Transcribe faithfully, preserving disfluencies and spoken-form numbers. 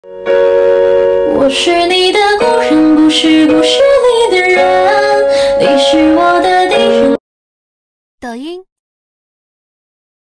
我是你的故人，不是故事里的人，你是我的敌人。 抖音。